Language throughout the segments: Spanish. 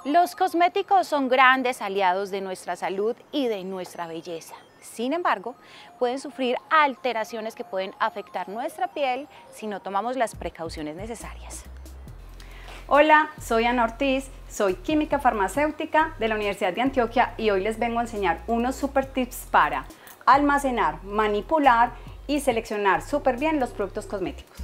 Los cosméticos son grandes aliados de nuestra salud y de nuestra belleza. Sin embargo, pueden sufrir alteraciones que pueden afectar nuestra piel si no tomamos las precauciones necesarias. Hola, soy Ana Ortiz, soy química farmacéutica de la Universidad de Antioquia y hoy les vengo a enseñar unos super tips para almacenar, manipular y seleccionar súper bien los productos cosméticos.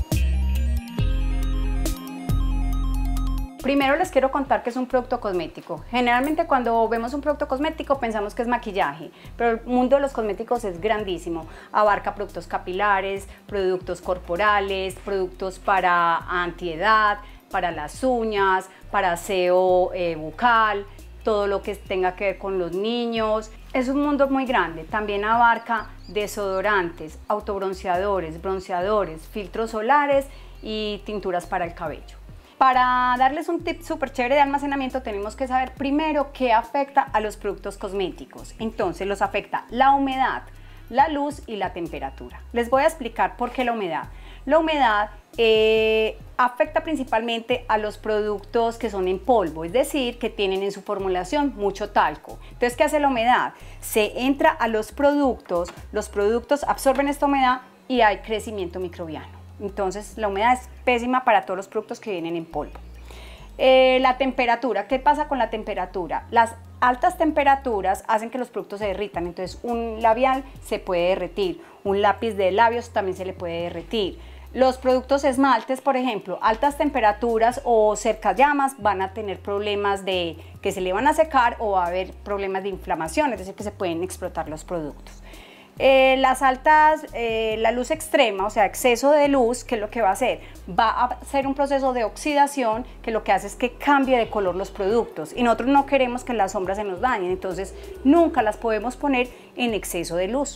Primero les quiero contar qué es un producto cosmético. Generalmente cuando vemos un producto cosmético pensamos que es maquillaje, pero el mundo de los cosméticos es grandísimo. Abarca productos capilares, productos corporales, productos para antiedad, para las uñas, para aseo bucal, todo lo que tenga que ver con los niños. Es un mundo muy grande. También abarca desodorantes, autobronceadores, bronceadores, filtros solares y tinturas para el cabello. Para darles un tip súper chévere de almacenamiento tenemos que saber primero qué afecta a los productos cosméticos. Entonces los afecta la humedad, la luz y la temperatura. Les voy a explicar por qué la humedad. La humedad afecta principalmente a los productos que son en polvo, es decir, que tienen en su formulación mucho talco. Entonces, ¿qué hace la humedad? Se entra a los productos absorben esta humedad y hay crecimiento microbiano. Entonces la humedad es pésima para todos los productos que vienen en polvo. La temperatura, ¿qué pasa con la temperatura? Las altas temperaturas hacen que los productos se derritan, entonces un labial se puede derretir, un lápiz de labios también se le puede derretir. Los productos esmaltes, por ejemplo, altas temperaturas o cerca llamas van a tener problemas de que se le van a secar o va a haber problemas de inflamación, es decir, que se pueden explotar los productos. La luz extrema, o sea, exceso de luz, ¿qué es lo que va a hacer? Va a hacer un proceso de oxidación que lo que hace es que cambie de color los productos y nosotros no queremos que las sombras se nos dañen, entonces nunca las podemos poner en exceso de luz.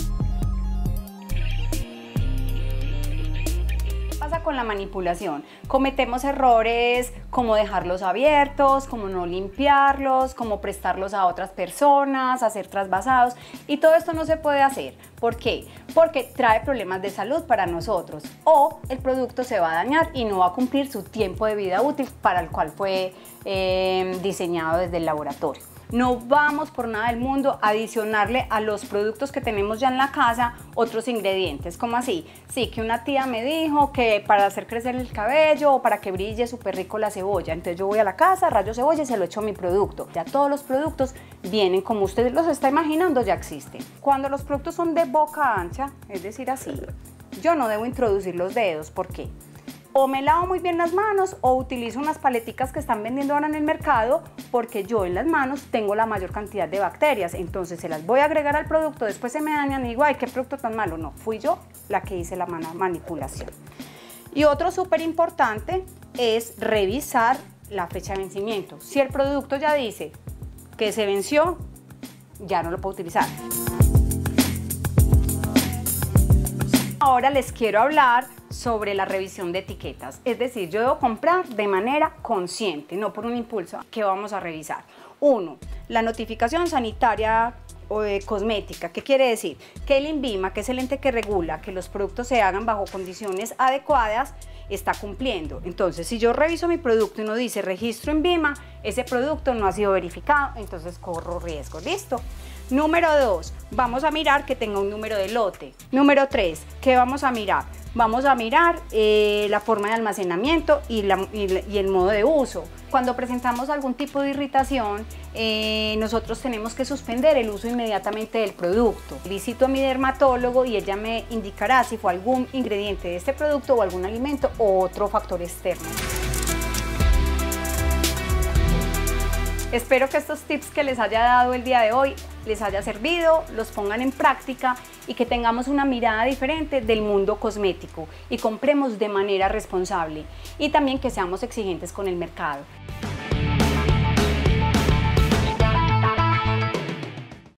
Con la manipulación cometemos errores como dejarlos abiertos, como no limpiarlos, como prestarlos a otras personas, hacer trasvasados, y todo esto no se puede hacer. ¿Por qué? Porque trae problemas de salud para nosotros o el producto se va a dañar y no va a cumplir su tiempo de vida útil para el cual fue diseñado desde el laboratorio. No vamos por nada del mundo a adicionarle a los productos que tenemos ya en la casa otros ingredientes. ¿Cómo así? Sí, que una tía me dijo que para hacer crecer el cabello o para que brille súper rico la cebolla. Entonces yo voy a la casa, rayo cebolla y se lo echo a mi producto. Ya todos los productos vienen como usted los está imaginando, ya existen. Cuando los productos son de boca ancha, es decir así, yo no debo introducir los dedos. ¿Por qué? O me lavo muy bien las manos o utilizo unas paleticas que están vendiendo ahora en el mercado porque yo en las manos tengo la mayor cantidad de bacterias, entonces se las voy a agregar al producto, después se me dañan y digo, ay, qué producto tan malo. No, fui yo la que hice la manipulación. Y otro súper importante es revisar la fecha de vencimiento. Si el producto ya dice que se venció, ya no lo puedo utilizar. Ahora les quiero hablar sobre la revisión de etiquetas, es decir, yo debo comprar de manera consciente, no por un impulso. ¿Qué vamos a revisar? 1. La notificación sanitaria cosmética. ¿Qué quiere decir? Que el INVIMA, que es el ente que regula que los productos se hagan bajo condiciones adecuadas, está cumpliendo. Entonces, si yo reviso mi producto y no dice registro INVIMA, ese producto no ha sido verificado, entonces corro riesgo. ¿Listo? Número 2, vamos a mirar que tenga un número de lote. Número 3, ¿qué vamos a mirar? Vamos a mirar la forma de almacenamiento y el modo de uso. Cuando presentamos algún tipo de irritación, nosotros tenemos que suspender el uso inmediatamente del producto. Visito a mi dermatólogo y ella me indicará si fue algún ingrediente de este producto o algún alimento o otro factor externo. Espero que estos tips que les haya dado el día de hoy les haya servido, los pongan en práctica y que tengamos una mirada diferente del mundo cosmético y compremos de manera responsable y también que seamos exigentes con el mercado.